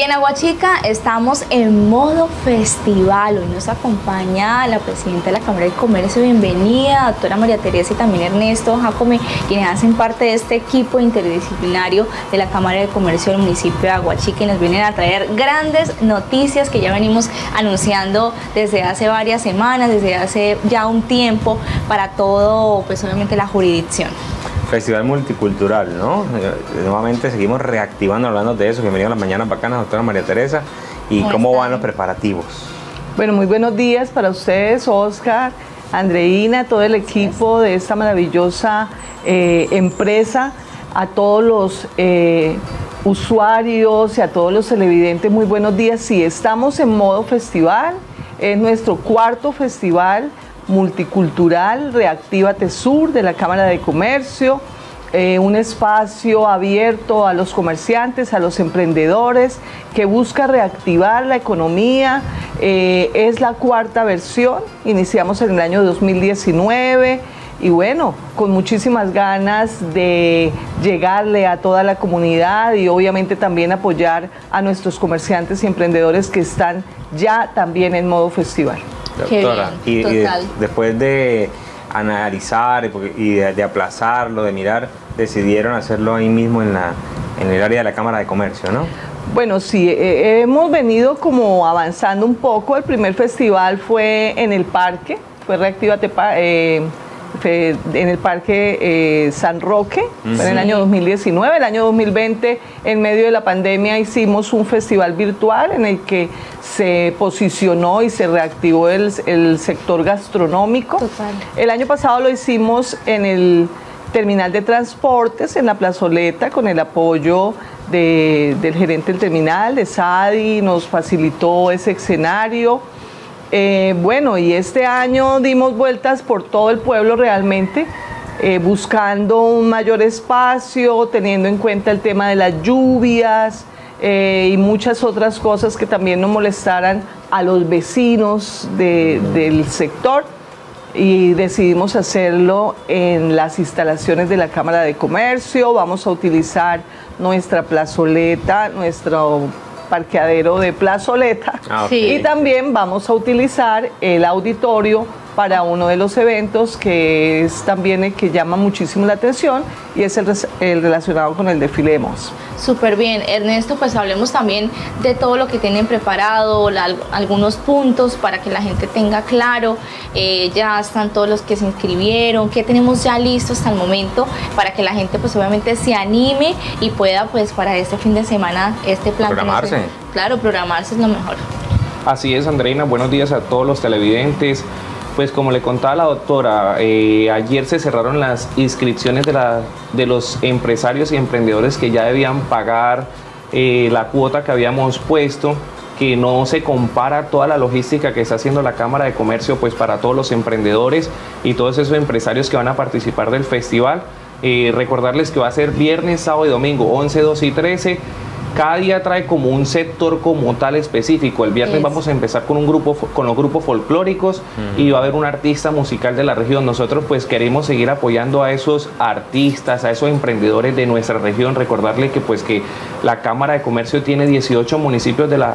En Aguachica estamos en modo festival. Hoy nos acompaña la presidenta de la Cámara de Comercio. Bienvenida, doctora María Teresa, y también Ernesto Jacome, quienes hacen parte de este equipo interdisciplinario de la Cámara de Comercio del municipio de Aguachica, y nos vienen a traer grandes noticias que ya venimos anunciando desde hace varias semanas, desde hace ya un tiempo, para todo, pues obviamente, la jurisdicción. Festival multicultural, ¿no? Nuevamente seguimos reactivando, hablando de eso. Bienvenido a las Mañanas Bacanas, doctora María Teresa. ¿Y cómo van los preparativos? Bueno, muy buenos días para ustedes, Oscar, Andreina, todo el equipo de esta maravillosa empresa, a todos los usuarios y a todos los televidentes, muy buenos días. Sí, estamos en modo festival, es nuestro cuarto festival multicultural, Reactívate Sur, de la Cámara de Comercio, un espacio abierto a los comerciantes, a los emprendedores, que busca reactivar la economía. Es la cuarta versión, iniciamos en el año 2019 y bueno, con muchísimas ganas de llegarle a toda la comunidad y obviamente también apoyar a nuestros comerciantes y emprendedores que están ya también en modo festival. Doctora, y después de analizar y de aplazarlo, de mirar, decidieron hacerlo ahí mismo en el área de la Cámara de Comercio, ¿no? Bueno, sí, hemos venido como avanzando un poco. El primer festival fue en el parque, fue Reactívate en el Parque San Roque, fue en el año 2019. El año 2020, en medio de la pandemia, hicimos un festival virtual en el que se posicionó y se reactivó el sector gastronómico. Total. El año pasado lo hicimos en el terminal de transportes, en la plazoleta, con el apoyo del gerente del terminal, de Sadi, nos facilitó ese escenario. Bueno, y este año dimos vueltas por todo el pueblo realmente, buscando un mayor espacio, teniendo en cuenta el tema de las lluvias y muchas otras cosas que también no molestaran a los vecinos del sector, y decidimos hacerlo en las instalaciones de la Cámara de Comercio. Vamos a utilizar nuestra plazoleta, nuestro parqueadero de plazoleta, y también vamos a utilizar el auditorio para uno de los eventos que es también el que llama muchísimo la atención, y es el relacionado con el desfile de modas. Súper bien, Ernesto, pues hablemos también de todo lo que tienen preparado, algunos puntos para que la gente tenga claro. Ya están todos los que se inscribieron, qué tenemos ya listo hasta el momento, para que la gente pues obviamente se anime y pueda pues para este fin de semana este plan. Programarse. Claro, programarse es lo mejor. Así es, Andreina, buenos días a todos los televidentes. Pues como le contaba la doctora, ayer se cerraron las inscripciones de los empresarios y emprendedores que ya debían pagar la cuota que habíamos puesto, que no se compara toda la logística que está haciendo la Cámara de Comercio pues para todos los emprendedores y todos esos empresarios que van a participar del festival. Recordarles que va a ser viernes, sábado y domingo, 11, 12 y 13. Cada día trae como un sector como tal específico. El viernes vamos a empezar con los grupos folclóricos y va a haber un artista musical de la región. Nosotros pues queremos seguir apoyando a esos artistas, a esos emprendedores de nuestra región. Recordarle que pues que la Cámara de Comercio tiene 18 municipios de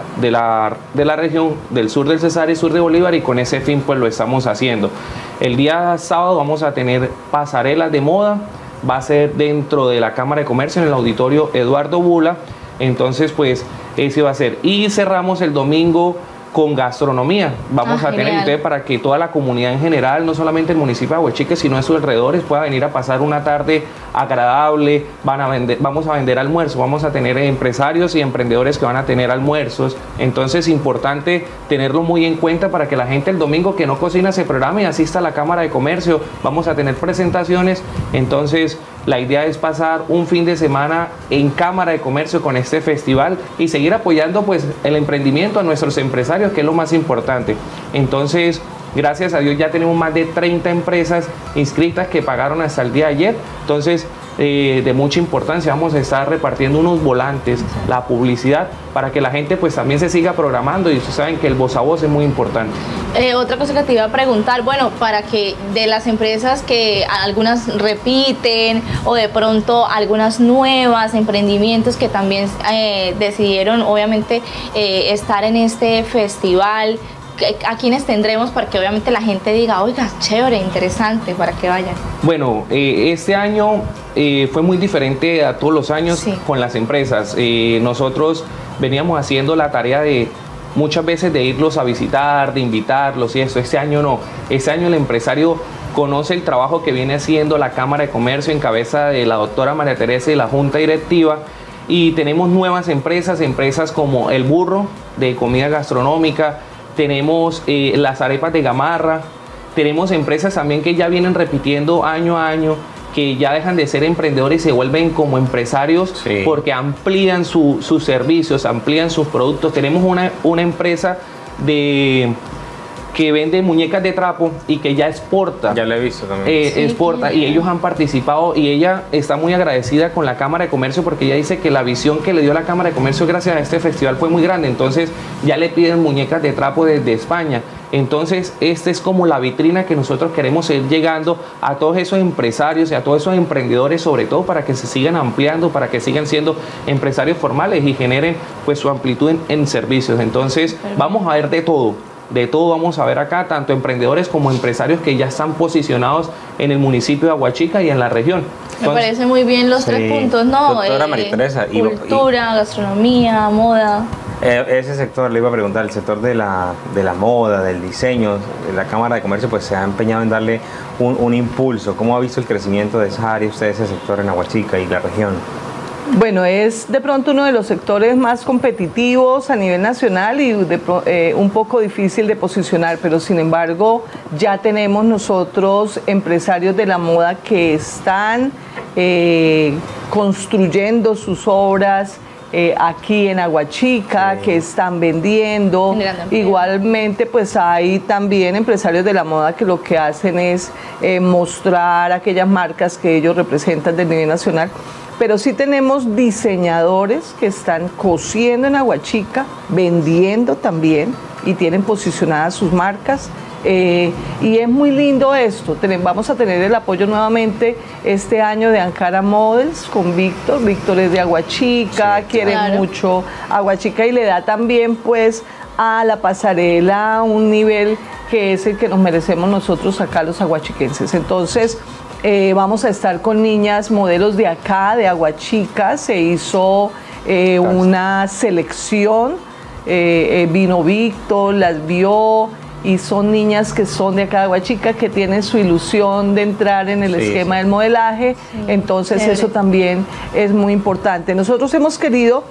la región del sur del Cesar y sur de Bolívar, y con ese fin pues lo estamos haciendo. El día sábado vamos a tener pasarelas de moda. Va a ser dentro de la Cámara de Comercio en el auditorio Eduardo Bula. Entonces, pues, ese va a ser. Y cerramos el domingo con gastronomía. Vamos a tener, entonces, para que toda la comunidad en general, no solamente el municipio de Aguachica, sino de sus alrededores, pueda venir a pasar una tarde agradable. Vamos a vender almuerzo, vamos a tener empresarios y emprendedores que van a tener almuerzos. Entonces, importante tenerlo muy en cuenta para que la gente el domingo que no cocina se programe y asista a la Cámara de Comercio. Vamos a tener presentaciones. Entonces, la idea es pasar un fin de semana en Cámara de Comercio con este festival y seguir apoyando pues el emprendimiento a nuestros empresarios, que es lo más importante. Entonces, gracias a Dios ya tenemos más de 30 empresas inscritas que pagaron hasta el día de ayer. Entonces, de mucha importancia. Vamos a estar repartiendo unos volantes, la publicidad, para que la gente pues también se siga programando, y ustedes saben que el voz a voz es muy importante. Otra cosa que te iba a preguntar, bueno, para que de las empresas que algunas repiten o de pronto algunas nuevas emprendimientos que también decidieron obviamente estar en este festival, ¿a quiénes tendremos para que obviamente la gente diga, oiga, chévere, interesante, para que vayan? Bueno, este año fue muy diferente a todos los años, sí, con las empresas. Nosotros veníamos haciendo la tarea de muchas veces de irlos a visitar, de invitarlos y eso. Este año no. Este año el empresario conoce el trabajo que viene haciendo la Cámara de Comercio en cabeza de la doctora María Teresa y la Junta Directiva, y tenemos nuevas empresas como El Burro, de comida gastronómica, tenemos las arepas de Gamarra, tenemos empresas también que ya vienen repitiendo año a año, que ya dejan de ser emprendedores y se vuelven como empresarios, sí, porque amplían sus servicios, amplían sus productos. Tenemos una empresa que vende muñecas de trapo y que ya exporta. Ya la he visto también. Exporta, y ellos han participado, y ella está muy agradecida con la Cámara de Comercio, porque ella dice que la visión que le dio la Cámara de Comercio gracias a este festival fue muy grande. Entonces ya le piden muñecas de trapo desde España. Entonces esta es como la vitrina que nosotros queremos ir llegando a todos esos empresarios y a todos esos emprendedores, sobre todo para que se sigan ampliando, para que sigan siendo empresarios formales y generen pues su amplitud en servicios. Entonces vamos a ver de todo vamos a ver acá, tanto emprendedores como empresarios que ya están posicionados en el municipio de Aguachica y en la región. Me parece muy bien los tres puntos, ¿no? Doctora María Teresa, cultura, gastronomía, moda. Ese sector, le iba a preguntar, el sector de la moda, del diseño, la Cámara de Comercio pues se ha empeñado en darle un impulso. ¿Cómo ha visto el crecimiento de esa área usted, ese sector en Aguachica y la región? Bueno, es de pronto uno de los sectores más competitivos a nivel nacional y un poco difícil de posicionar, pero sin embargo ya tenemos nosotros empresarios de la moda que están construyendo sus obras aquí en Aguachica, sí, que están vendiendo. Igualmente pues hay también empresarios de la moda que lo que hacen es mostrar aquellas marcas que ellos representan del nivel nacional. Pero sí tenemos diseñadores que están cosiendo en Aguachica, vendiendo también, y tienen posicionadas sus marcas. Y es muy lindo esto. Vamos a tener el apoyo nuevamente este año de Ankara Models con Víctor. Víctor es de Aguachica, sí, quiere mucho Aguachica y le da también pues a la pasarela un nivel que es el que nos merecemos nosotros acá los aguachiquenses. Entonces vamos a estar con niñas modelos de acá, de Aguachica. Se hizo una selección, vino Víctor, las vio, y son niñas que son de acá de Aguachica, que tienen su ilusión de entrar en el esquema del modelaje. Entonces eso también es muy importante. Nosotros hemos querido,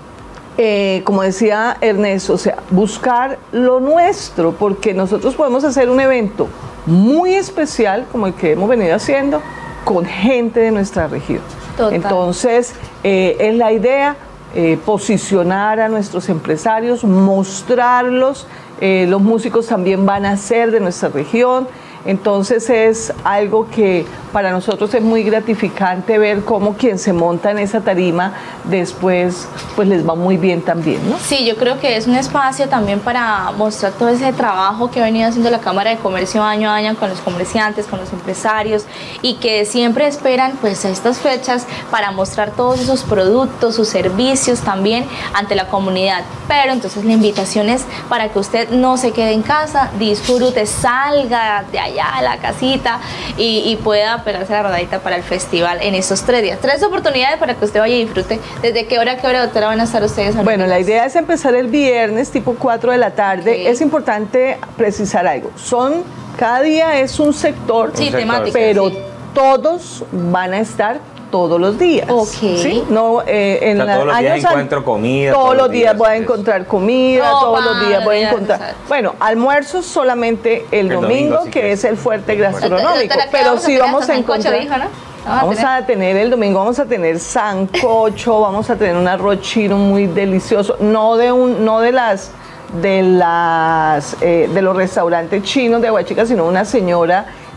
como decía Ernesto, o sea, buscar lo nuestro, porque nosotros podemos hacer un evento muy especial como el que hemos venido haciendo con gente de nuestra región. Total. Entonces es la idea, posicionar a nuestros empresarios, mostrarlos. Los músicos también van a ser de nuestra región. Entonces es algo que para nosotros es muy gratificante ver cómo quien se monta en esa tarima después pues les va muy bien también, ¿no? Sí, yo creo que es un espacio también para mostrar todo ese trabajo que ha venido haciendo la Cámara de Comercio año a año con los comerciantes, con los empresarios, y que siempre esperan pues estas fechas para mostrar todos esos productos, sus servicios también ante la comunidad. Pero entonces la invitación es para que usted no se quede en casa, disfrute, salga de allá a la casita y pueda pegarse la rodadita para el festival en estos 3 días. 3 oportunidades para que usted vaya y disfrute. ¿Desde qué hora, doctora, van a estar ustedes? Bueno, la idea es empezar el viernes tipo 4 de la tarde. Okay. Es importante precisar algo. Cada día es un sector, temático, pero todos van a estar todos los días. ¿Sí? No, en todos los días encuentro comida. Todos los días voy a encontrar comida, todos los días voy a encontrar. Bueno, almuerzos solamente el domingo, que es el fuerte gastronómico. Pero sí vamos a encontrar. Vamos a tener el domingo, vamos a tener sancocho, vamos a tener un arroz chino muy delicioso, no de los restaurantes chinos de Aguachica, sino una señora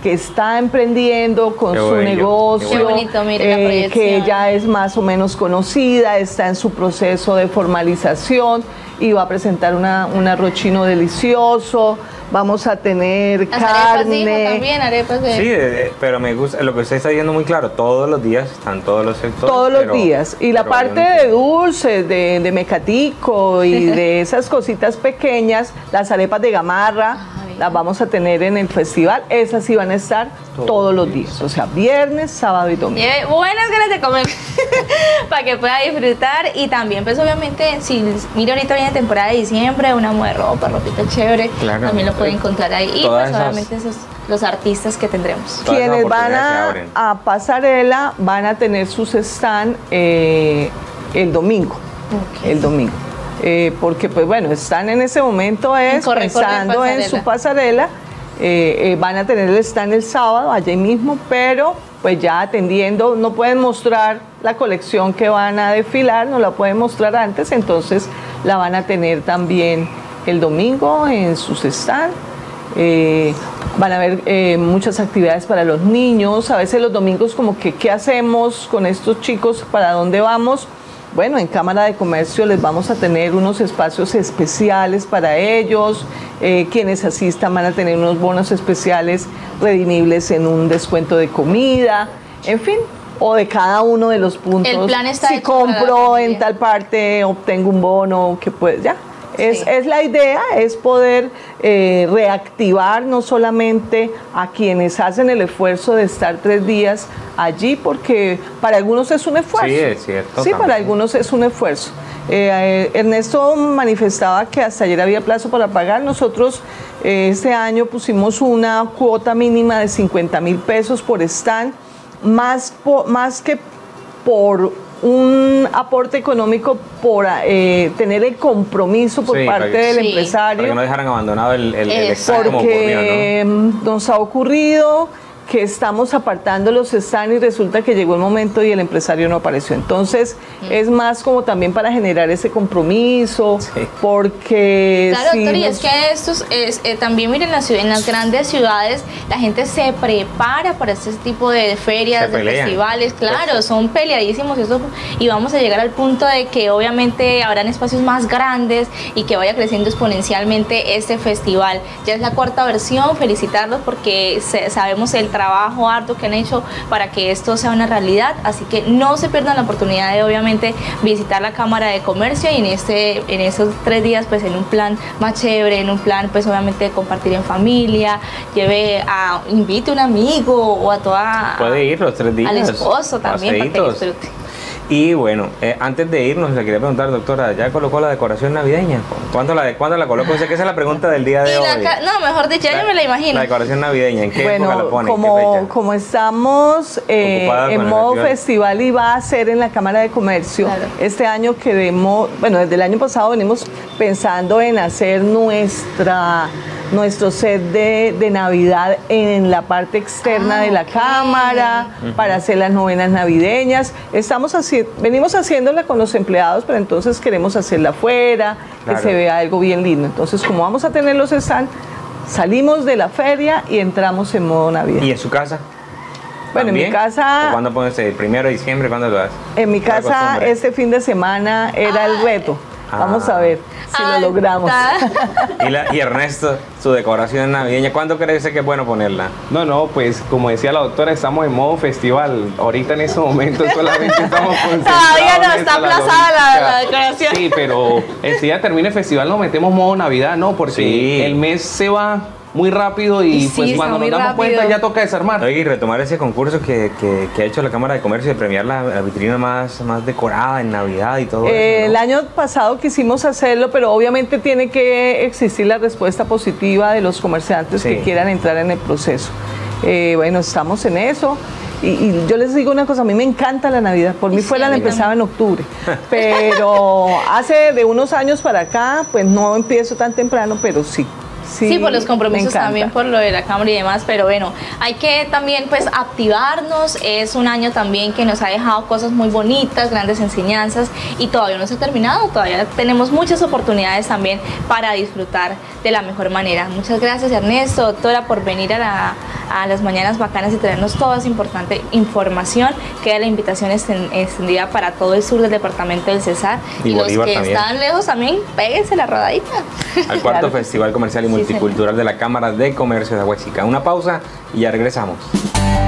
que está emprendiendo con su negocio, Qué bonito, mire la proyección. que ya es más o menos conocida, está en su proceso de formalización y va a presentar un arroz chino delicioso. Vamos a tener Las carne. arepas, dijo, también arepas de... Sí, pero me gusta lo que usted está diciendo muy claro. Todos los días están todos los sectores. Todos los días. Y la parte de dulces, de mecatico y de esas cositas pequeñas, las arepas de gamarra, las vamos a tener en el festival. Esas sí van a estar todos los días. O sea, viernes, sábado y domingo. Lleve buenas ganas de comer para que pueda disfrutar. Y también, pues obviamente, si mira, ahorita viene temporada de diciembre, una muda de ropa, ropita chévere, Claro. también lo puede encontrar ahí. Y Todas pues esas- obviamente los artistas que tendremos. Todas esas Quienes van oportunidades se abren. a Pasarela van a tener sus stand el domingo. Ok. El domingo. Porque pues bueno, están en ese momento corre, pensando en su pasarela. Van a tener el stand el sábado allí mismo, pero pues ya atendiendo, no pueden mostrar la colección que van a desfilar, no la pueden mostrar antes, entonces la van a tener también el domingo en sus stands. Van a haber muchas actividades para los niños. A veces los domingos como que ¿qué hacemos con estos chicos? ¿Para dónde vamos? Bueno, en Cámara de Comercio les vamos a tener unos espacios especiales para ellos. Quienes asistan van a tener unos bonos especiales redimibles en un descuento de comida, en fin, o de cada uno de los puntos. El plan está si hecho para la compro familia. en tal parte, obtengo un bono, que pues ya. Sí. Es la idea, es poder reactivar no solamente a quienes hacen el esfuerzo de estar 3 días allí, porque para algunos es un esfuerzo. Sí, es cierto, Sí, para también. algunos es un esfuerzo. Ernesto manifestaba que hasta ayer había plazo para pagar. Nosotros este año pusimos una cuota mínima de 50,000 pesos por stand, más que por un aporte económico, por tener el compromiso por Sí, parte para que- del Sí. empresario. Para que no dejaran abandonado el Eso. stand como ocurrió, Porque ¿no? nos ha ocurrido que estamos apartando los stands y resulta que llegó el momento y el empresario no apareció. Entonces, es más como también para generar ese compromiso, Sí. porque... Claro, si doctor, y nos- es que estos también miren en las grandes ciudades la gente se prepara para este tipo de ferias, Se de pelean. festivales, claro, son peleadísimos eso, y vamos a llegar al punto de que obviamente habrán espacios más grandes y que vaya creciendo exponencialmente este festival. Ya es la 4ª versión, felicitarlos porque sabemos el trabajo arduo que han hecho para que esto sea una realidad, así que no se pierdan la oportunidad de obviamente visitar la Cámara de Comercio y en esos 3 días pues en un plan más chévere, en un plan pues obviamente de compartir en familia, invite a un amigo o a toda... Puede ir los 3 días. Al esposo también para que paseitos. disfrute. Y bueno, antes de irnos, le quería preguntar, doctora, ¿ya colocó la decoración navideña? ¿Cuándo la colocó? Sé que esa es la pregunta del día de Y hoy. no, mejor dicho, ya yo me la imagino. La decoración navideña, ¿en qué época la Bueno, pone? ¿En qué fecha? como estamos Ocupada con en el modo festival. festival y va a ser en la Cámara de Comercio, Claro. este año queremos, bueno, desde el año pasado venimos pensando en hacer nuestro set de Navidad en la parte externa de la ok. Cámara, para hacer las novenas navideñas. Venimos haciéndola con los empleados, pero entonces queremos hacerla afuera, Claro. que se vea algo bien lindo. Entonces, como vamos a tener los stands, salimos de la feria y entramos en modo Navidad. ¿Y en su casa? Bueno, en mi ¿También? casa- ¿O ¿Cuándo pones el 1 de diciembre? ¿Cuándo lo haces? En mi La casa costumbre. este fin de semana era el reto. Vamos a ver si Ah, lo logramos. Y Ernesto, su decoración navideña, ¿cuándo crees que es bueno ponerla? No, pues como decía la doctora, estamos en modo festival. Ahorita en estos momentos solamente estamos concentrados. Todavía no, en está esto, aplazada la logística. decoración. Sí, pero el día termine el festival nos metemos modo Navidad, ¿no? Porque Sí. el mes se va muy rápido y Y sí, pues está cuando nos muy damos rápido. cuenta ya toca desarmar. Oye, y retomar ese concurso que ha hecho la Cámara de Comercio de premiar la vitrina más decorada en Navidad y todo eso, El ¿no? año pasado quisimos hacerlo, pero obviamente tiene que existir la respuesta positiva de los comerciantes Sí. que quieran entrar en el proceso. Bueno, estamos en eso. Y yo les digo una cosa, a mí me encanta la Navidad. Por mí Sí, fuera a la mí empezaba en octubre. Pero hace de unos años para acá, pues no empiezo tan temprano, pero sí. Sí, por los me compromisos encanta. también, por lo de la Cámara y demás, pero bueno, hay que también pues activarnos, es un año también que nos ha dejado cosas muy bonitas, grandes enseñanzas y todavía no se ha terminado, todavía tenemos muchas oportunidades también para disfrutar de la mejor manera. Muchas gracias Ernesto, doctora, por venir a a las Mañanas Bacanas y traernos toda esa importante información. Queda la invitación extendida para todo el sur del departamento del Cesar. Y los Bolívar que también. están lejos también, péguense la rodadita. Al cuarto Claro. Festival Comercial y Multicultural de la Cámara de Comercio de Aguachica. Una pausa y ya regresamos.